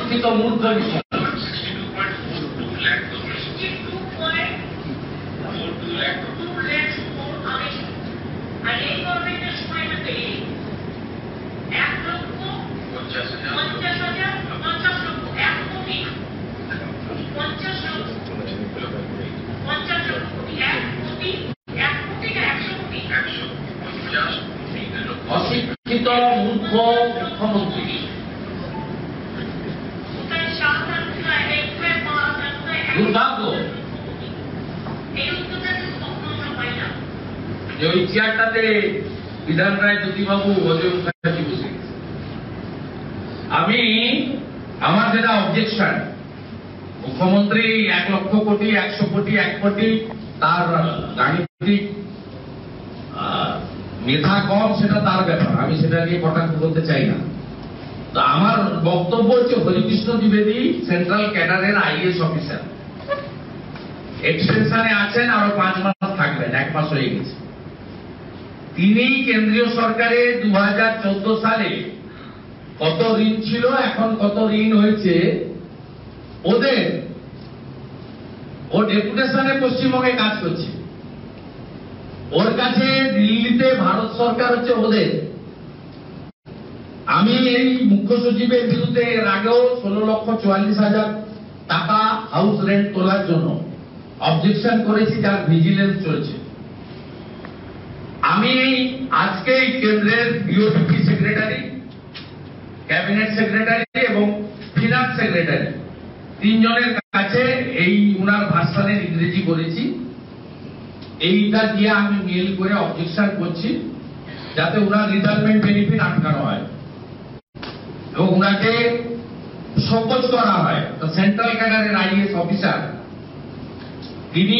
অশিক্ষিত মূর্খ বিষয়। অশিক্ষিত মূর্খ মুখ্যমন্ত্রী। দুর্ভাগ্য যে ওই চেয়ারটাতে বিধান রায় জ্যোতিবাবু অজয় মুখার্জি বসে। আমি আমার যেটা অবজেকশন, মুখ্যমন্ত্রী 1 লক্ষ কোটি 100 কোটি 1 কোটি তার গাণিতিক মেধা কম, সেটা তার ব্যাপার, আমি সেটা নিয়ে কটাক্ষ করতে চাই না। তো আমার বক্তব্য হচ্ছে হরিকৃষ্ণ দ্বিবেদী সেন্ট্রাল ক্যাডারের আইএস অফিসার, এক্সটেনশনে আছেন, আরো 5 মাস থাকবেন, 1 মাস হয়ে গেছে। তিনি কেন্দ্রীয় সরকারে 2014 সালে কত ঋণ ছিল, এখন কত ঋণ হয়েছে ওদের, ও ডেপুটেশনে পশ্চিমবঙ্গে কাজ করছে। ওর কাছে দিল্লিতে ভারত সরকার হচ্ছে ওদের। আমি এই মুখ্য সচিবের বিরুদ্ধে এর আগেও 16,44,000 টাকা হাউস রেন্ট তোলার জন্য অবজেকশন করেছি, যার ভিজিলেন্স চলছে। আমি আজকে কেন্দ্রের ডিওপিটি সেক্রেটারি, ক্যাবিনেট সেক্রেটারি এবং ফিনান্স সেক্রেটারি 3 জনের কাছে এই উনার ভাষণের ইংরেজি করেছি। এইটা দিয়ে আমি মেল করে অবজেকশন করছি যাতে উনার রিটায়ারমেন্ট বেনিফিট আটকানো হয় এবং উনাকে শোকজ করা হয়। তো সেন্ট্রাল ক্যাডারের আইএস অফিসার, তিনি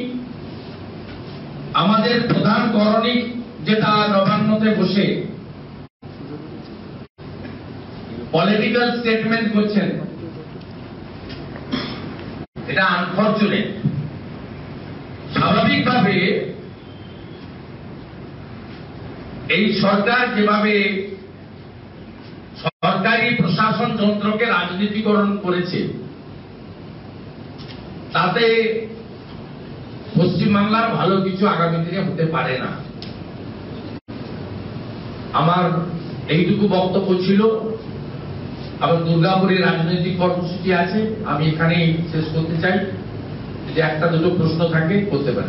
আমাদের প্রধান করণিক যেটা নবান্নতে বসে পলিটিক্যাল স্টেটমেন্ট করছেন, এটা আনফরচুনেট। স্বাভাবিকভাবে এই সরকার যেভাবে সরকারি প্রশাসন যন্ত্রকে রাজনীতিকরণ করেছে, তাতে পশ্চিমবাংলার ভালো কিছু আগামী দিনে হতে পারে না। আমার এইটুকু বক্তব্য ছিল। আবার দুর্গাপুরে রাজনৈতিক কর্মসূচি আছে, আমি এখানেই শেষ করতে চাই। যদি 1-2 প্রশ্ন থাকে করতে পারি।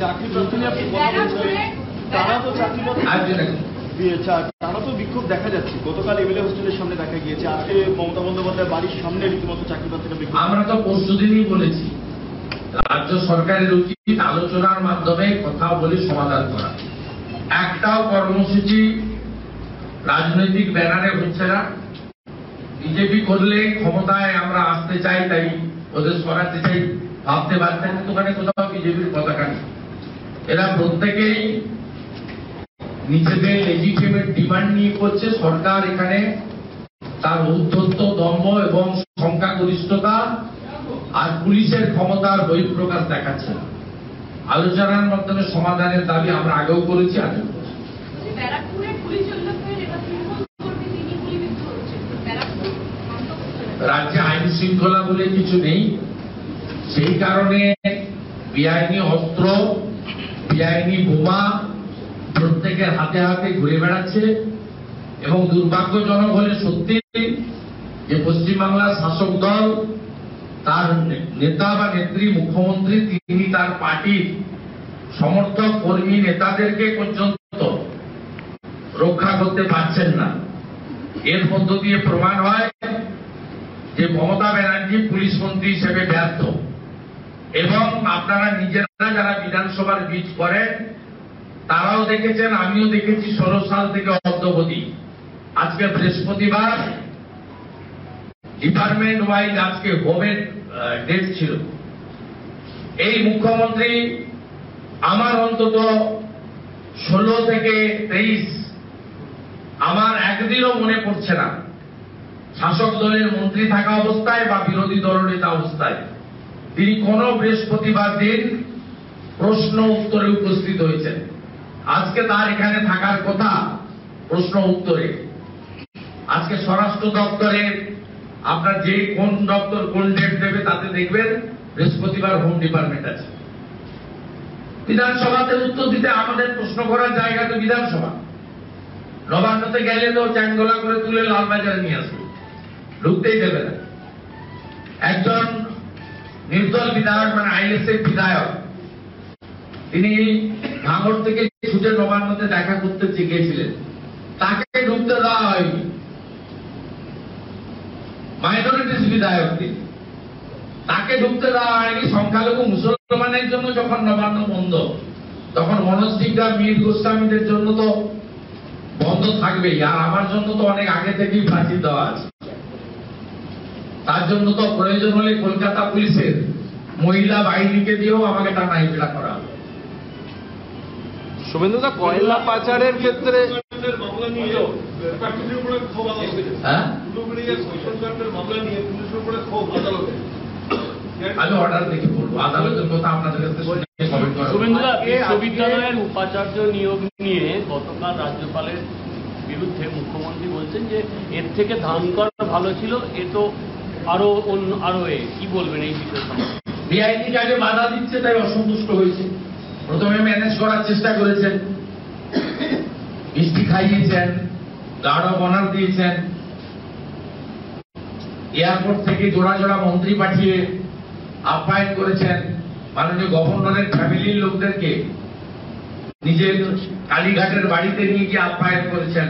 তারা তো বিক্ষোভ দেখা যাচ্ছে, গতকাল এমএলএ হোস্টেলের সামনে দেখা গিয়েছে, আজকে মমতা বন্দ্যোপাধ্যায় বাড়ির সামনে রীতিমতো চাকরি প্রার্থীরা। আমরা তো পরশুদিনই বলেছি, রাজ্য সরকারের উচিত আলোচনার মাধ্যমে কথা বলে সমাধান করা। একটাও কর্মসূচি রাজনৈতিক ব্যানারে হচ্ছে না। বিজেপি করলে ক্ষমতায় আমরা আসতে চাই, তাই ওদের সরাতে চাই ভাবতে পারতেন, ওখানে কোথাও বিজেপির পতাকা নেই। এরা প্রত্যেকেই নিজেদের লেজিটিমেট ডিমান্ড নিয়ে করছে। সরকার এখানে তার ঔদ্ধত্য, দম্ভ এবং সংখ্যাগরিষ্ঠতা আর পুলিশের ক্ষমতার বহিঃপ্রকাশ দেখাচ্ছে। আলোচনার মাধ্যমে সমাধানের দাবি আমরা আগেও করেছি, আজও করছি। রাজ্যে আইন শৃঙ্খলা বলে কিছু নেই, সেই কারণে বেআইনি অস্ত্র, বেআইনি বোমা প্রত্যেকের হাতে হাতে ঘুরে বেড়াচ্ছে। এবং দুর্ভাগ্যজনক হলে সত্যি যে পশ্চিমবাংলার শাসক দল, তার নেতা বা নেত্রী মুখ্যমন্ত্রী, তিনি তার পার্টির সমর্থক কর্মী নেতাদেরকে পর্যন্ত রক্ষা করতে পারছেন না। এর মধ্য দিয়ে প্রমাণ হয় যে মমতা ব্যানার্জি পুলিশ মন্ত্রী হিসেবে ব্যর্থ। এবং আপনারা নিজেরা যারা বিধানসভার বীজ করেন, তারাও দেখেছেন, আমিও দেখেছি 16 সাল থেকে অদ্যাবধি। আজকে বৃহস্পতিবার, ডিপার্টমেন্ট ওয়াইজ আজকে হোমের ডেট ছিল। এই মুখ্যমন্ত্রী আমার অন্তত 16 থেকে 23 আমার একদিনও মনে পড়ছে না শাসক দলের মন্ত্রী থাকা অবস্থায় বা বিরোধী দলনেতা অবস্থায় তিনি কোন বৃহস্পতিবার দিন প্রশ্ন উত্তরে উপস্থিত হয়েছেন। আজকে তার এখানে থাকার কথা প্রশ্ন উত্তরে। আজকে স্বরাষ্ট্র দপ্তরের আপনার যে কোন দপ্তর কোন ডেট দেবে তাতে দেখবেন বৃহস্পতিবার হোম ডিপার্টমেন্ট আছে। বিধানসভাতে উত্তর দিতে আমাদের প্রশ্ন করার জায়গা তো বিধানসভা। নবান্নতে গেলে তো চ্যাংদোলা করে তুলে লালবাজারে নিয়ে আসবে, ঢুকতেই দেবে না। একজন নির্দল বিধায়ক মানে আইএসএফ বিধায়ক, তিনি ভাঙড় থেকে ছুটে নবান্নতে দেখা করতে গিয়েছিলেন, তাকে ঢুকতে দেওয়া হয়নি। মাইনরিটিস বিধায়ক তিনি, তাকে ঢুকতে দেওয়া হয়নি। সংখ্যালঘু মুসলমানের জন্য যখন নবান্ন বন্ধ, তখন মনোজ সিংহা মীর গোস্বামীদের জন্য তো বন্ধ থাকবেই, আর আমার জন্য তো অনেক আগে থেকেই ফাঁসি দেওয়া আছে। তার জন্য তো প্রয়োজন হলে কলকাতা পুলিশের মহিলা বাহিনীকে দিয়েও আমাকে টানা হিচড়া করা হবে। শুভেন্দুদা, কয়লা পাচারের ক্ষেত্রে মামলা নিয়ে পুলিশের উপরে ক্ষোভ আদালতে, হ্যাঁ মামলা নিয়ে পুলিশের উপরে ক্ষোভ আদালতে। আমি অর্ডার দেখে বলবো, আদালতের কথা আপনাদের কাছে শুনে কমেন্ট করা। শুভেন্দুদা, বিশ্ববিদ্যালয়ের উপাচার্য নিয়োগ নিয়ে গতকাল রাজ্যপালের বিরুদ্ধে মুখ্যমন্ত্রী বলছেন যে এর থেকে ধান করা ভালো ছিল, এ তো আরো কি বলবেন এই বিষয়ে? বিআইনি কাজে বাধা দিচ্ছে তাই অসন্তুষ্ট হয়েছে। প্রথমে ম্যানেজ করার চেষ্টা করেছেন, মিষ্টি খাইয়েছেন, গার্ড অফ অনার দিয়েছেন, এয়ারপোর্ট থেকে জোড়া জোড়া মন্ত্রী পাঠিয়ে আপ্যায়ন করেছেন, মাননীয় গভর্নরের ফ্যামিলির লোকদেরকে নিজের কালীঘাটের বাড়িতে নিয়ে গিয়ে আপ্যায়ন করেছেন,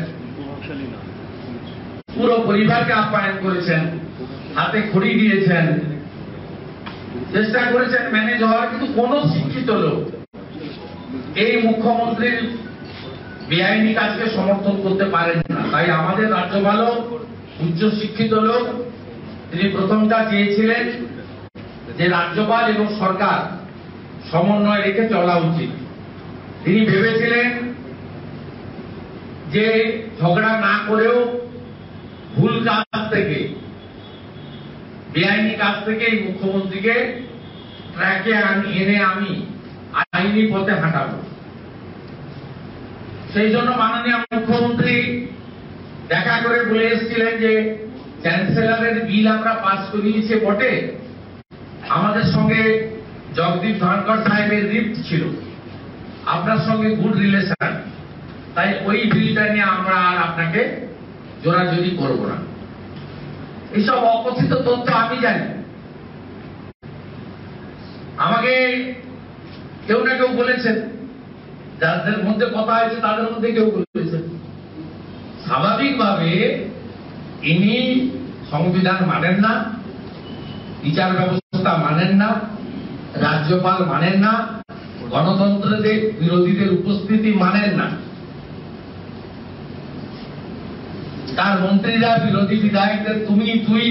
পুরো পরিবারকে আপ্যায়ন করেছেন, হাতে খড়ি দিয়েছেন, চেষ্টা করেছেন ম্যানেজ হওয়ার। কিন্তু কোন শিক্ষিত লোক এই মুখ্যমন্ত্রীর বেআইনি কাজকে সমর্থন করতে পারেন না। তাই আমাদের রাজ্যপালও উচ্চ শিক্ষিত লোক, তিনি প্রথমটা চেয়েছিলেন যে রাজ্যপাল এবং সরকার সমন্বয় রেখে চলা উচিত। তিনি ভেবেছিলেন যে ঝগড়া না করেও ভুল কাজ থেকে, বেআইনি কাজ থেকে এই মুখ্যমন্ত্রীকে ট্র্যাকে এনে আমি আইনি পথে হাঁটাবো। সেই জন্য মাননীয় মুখ্যমন্ত্রী দেখা করে বলে এসেছিলেন যে চ্যান্সেলরের বিল আমরা পাস করিয়েছি বটে, আমাদের সঙ্গে জগদীপ ধনকর সাহেবের রিপ্ট ছিল, আপনার সঙ্গে গুড রিলেশন, তাই ওই বিলটা নিয়ে আমরা আর আপনাকে জোরাজুরি করব না। এইসব অকথিত তথ্য আমি জানি, আমাকে কেউ না কেউ বলেছেন, যাদের মধ্যে কথা হয়েছে তাদের মধ্যে কেউ বলেছেন। স্বাভাবিকভাবে ইনি সংবিধান মানেন না, বিচার ব্যবস্থা মানেন না, রাজ্যপাল মানেন না, গণতন্ত্রের বিরোধীদের উপস্থিতি মানেন না। তার মন্ত্রীরা বিরোধী বিধায়কদের তুমি তুই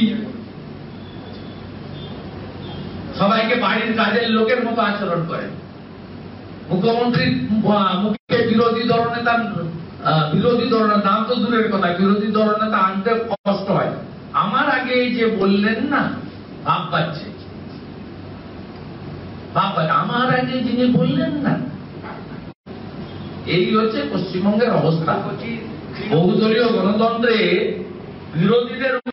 সবাইকে বাড়ির কাজের লোকের মতো আচরণ করেন। মুখ্যমন্ত্রীর মুখে বিরোধী দলনেতা নাম তো দূরের কথা, বিরোধী দলনেতা আনতে কষ্ট হয়। আমার আগে যে বললেন না, ভাব পাচ্ছে, আমার আগে যিনি বললেন না, এই হচ্ছে পশ্চিমবঙ্গের অবস্থা। বহুদলীয় গণতন্ত্রে বিরোধীদের